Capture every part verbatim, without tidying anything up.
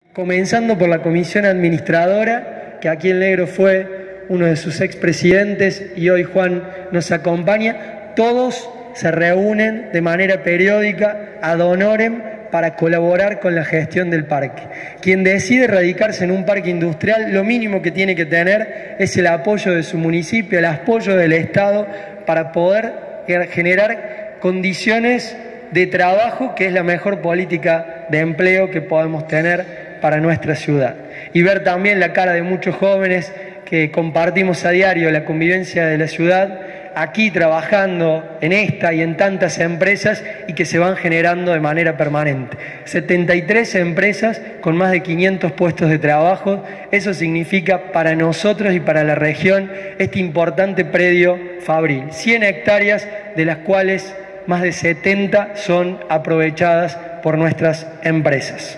Comenzando por la comisión administradora, que aquí en Negro fue uno de sus expresidentes y hoy Juan nos acompaña. Todos se reúnen de manera periódica ad honorem para colaborar con la gestión del parque. Quien decide radicarse en un parque industrial, lo mínimo que tiene que tener es el apoyo de su municipio, el apoyo del Estado para poder generar condiciones de trabajo, que es la mejor política de empleo que podemos tener para nuestra ciudad. Y ver también la cara de muchos jóvenes que compartimos a diario la convivencia de la ciudad, aquí trabajando en esta y en tantas empresas y que se van generando de manera permanente. setenta y tres empresas con más de quinientos puestos de trabajo. Eso significa para nosotros y para la región este importante predio fabril. cien hectáreas, de las cuales más de setenta son aprovechadas por nuestras empresas.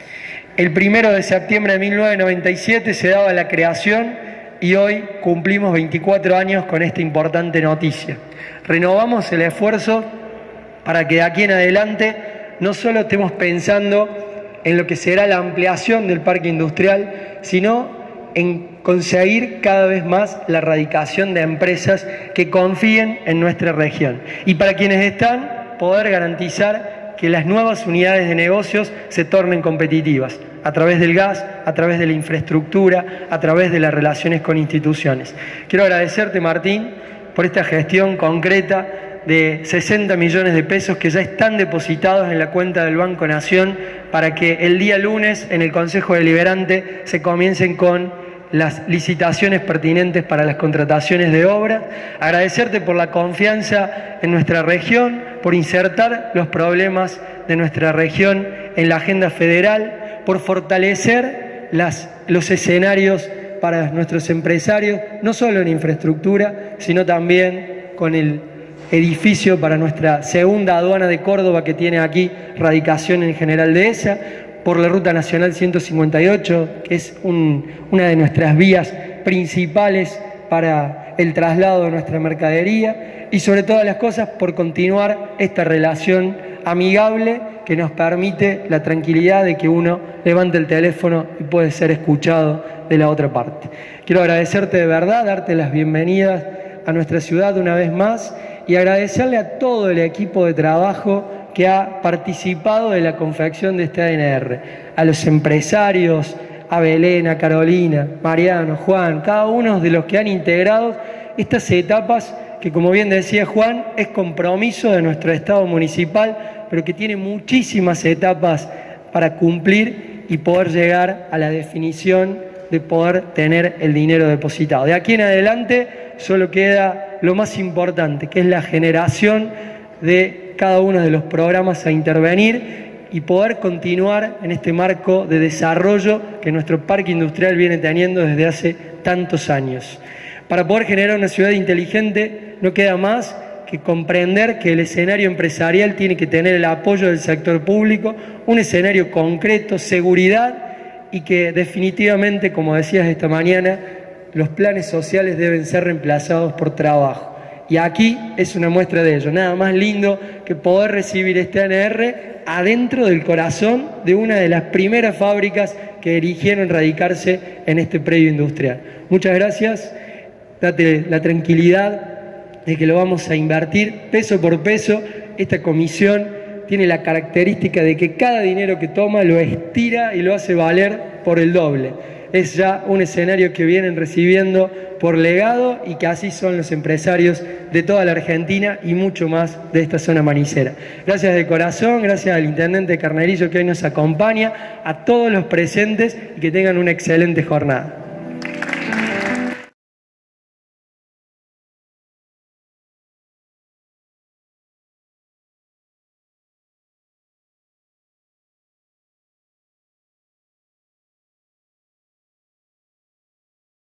El primero de septiembre de mil novecientos noventa y siete se daba la creación y hoy cumplimos veinticuatro años con esta importante noticia. Renovamos el esfuerzo para que de aquí en adelante no solo estemos pensando en lo que será la ampliación del parque industrial, sino en conseguir cada vez más la radicación de empresas que confíen en nuestra región. Y para quienes están, poder garantizar que las nuevas unidades de negocios se tornen competitivas a través del gas, a través de la infraestructura, a través de las relaciones con instituciones. Quiero agradecerte, Martín, por esta gestión concreta de sesenta millones de pesos que ya están depositados en la cuenta del Banco Nación para que el día lunes en el Consejo Deliberante se comiencen con las licitaciones pertinentes para las contrataciones de obras. Agradecerte por la confianza en nuestra región, por insertar los problemas de nuestra región en la agenda federal, por fortalecer las, los escenarios para nuestros empresarios, no solo en infraestructura, sino también con el edificio para nuestra segunda aduana de Córdoba, que tiene aquí radicación en General Dehesa, por la Ruta Nacional ciento cincuenta y ocho, que es un, una de nuestras vías principales para el traslado de nuestra mercadería, y sobre todas las cosas por continuar esta relación amigable que nos permite la tranquilidad de que uno levante el teléfono y puede ser escuchado de la otra parte. Quiero agradecerte de verdad, darte las bienvenidas a nuestra ciudad una vez más y agradecerle a todo el equipo de trabajo que ha participado de la confección de este A N R, a los empresarios, a Belén, a Carolina, Mariano, Juan, cada uno de los que han integrado estas etapas que, como bien decía Juan, es compromiso de nuestro Estado municipal, pero que tiene muchísimas etapas para cumplir y poder llegar a la definición de poder tener el dinero depositado. De aquí en adelante solo queda lo más importante, que es la generación de cada uno de los programas a intervenir y poder continuar en este marco de desarrollo que nuestro parque industrial viene teniendo desde hace tantos años. Para poder generar una ciudad inteligente no queda más que comprender que el escenario empresarial tiene que tener el apoyo del sector público, un escenario concreto, seguridad, y que definitivamente, como decías esta mañana, los planes sociales deben ser reemplazados por trabajo. Y aquí es una muestra de ello. Nada más lindo que poder recibir este A N R adentro del corazón de una de las primeras fábricas que eligieron radicarse en este predio industrial. Muchas gracias. Date la tranquilidad de que lo vamos a invertir peso por peso. Esta comisión tiene la característica de que cada dinero que toma lo estira y lo hace valer por el doble. Es ya un escenario que vienen recibiendo por legado y que así son los empresarios de toda la Argentina y mucho más de esta zona manicera. Gracias de corazón, gracias al intendente Carnerillo que hoy nos acompaña, a todos los presentes y que tengan una excelente jornada.